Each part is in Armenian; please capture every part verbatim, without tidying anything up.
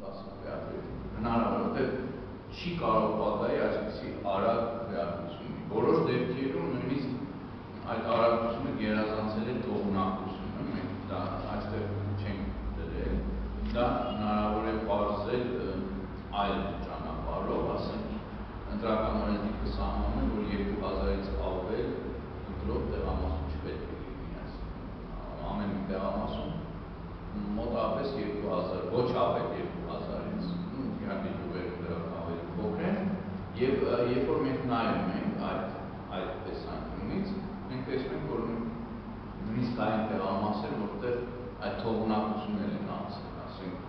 տասը քվեարկություն, հնարավոր է չի կարող պատահի այսպիսի արագ քվեարկություն։ Որոշ դեպքերում նույնիսկ այդ արագությունը գերազանցել է թողունակությունը, մենք դա այստեղ չենք դրել, դա հնարավոր է պարզել այլ ճանապարհով, ասենք, ընտրական օրենսգիրքը սահմանում է, որ երկու հազարից ավել ընտրող տեղամասում չպետք է լինի, ամեն մի տեղամասում մոտավորապես երկու հազար, ոչ ավել երկու հազարից, իհարկե յուղերը դրանք ավելի փոքր են, եւ երբ որ մենք նայում ենք այդ այդ տեսանկյունից, մենք տեսնում ենք, որ նույնիսկ այն տեղամասեր, որտեղ այդ թողունակություններ են անցել, ասենք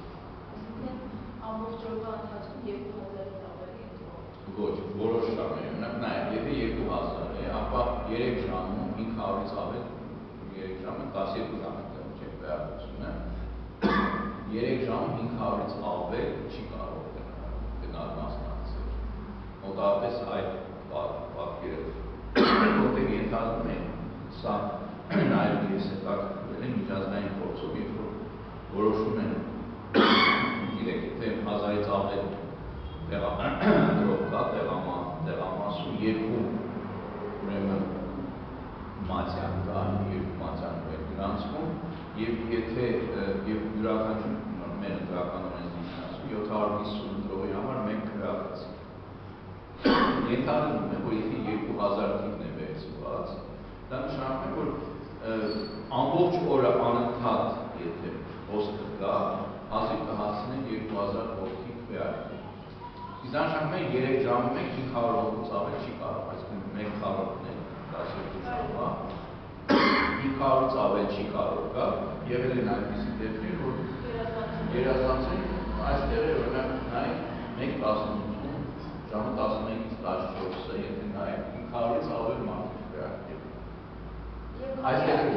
ամբողջ օրվա ընթացքում երկու հազարից ավելի ընտրող։ Ոչ, որոշ ժամեր, նայեք, եթե երկու հազար է, ապա երեք ժամում հինգ հարյուրից ավել, երեք ժամը տասներկու ժամ է չէ քվեարկությունը, երեք ժամում հինգ հարյուրից ավել չի կարող գնալ մասնակցել։ Մոտավորապես այդ պատկերը, որտեղ ենթադրում են, սա նաև ես հետաքրքրվել եմ միջազգային փորձով, երբ որ որոշում են, գիտեք, եթե հազարից ավել տեղադրող կա տեղամասում երկու ուրեմն մատյան կա, երկու մատյան է գրանցվում, եւ եթե եւ յուրաքանչյուր մեր ընտրական օրենսգիրքն ասում յոթ հարյուր հիսուն ընտրողի համար մեկ քվեարկացի։ Ենթադրվում է, որ եթե երկու հազար թիվն է վերցված, դա նշանակում է, որ ամբողջ օրը անընդհատ եթե հոսքը կա, հազիվ կհասնեն երկու հազար հոգի քվեարկի։ Իսկ դա նշանակում է երեք ժամում մեկ հինգ հարյուր հոգուց ավել չի կարող, այսինքն մեկ քառորդն է տասներկու ժամվա, հինգ հարյուրից ավել չի կարող գա, եղել են այնպիսի դեպքեր, որ գերազանցեն այստեղ է օրինակ նայեք մեկ տասնութում ժամը տասնմեկից տասնչորսը, եթե նայեք հինգ հարյուրից ավել մարդիկ քվեարկել։ Այստեղ